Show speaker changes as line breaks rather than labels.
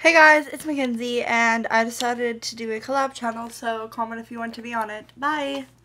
Hey guys, it's Mackenzie, and I decided to do a collab channel, so comment if you want to be on it. Bye!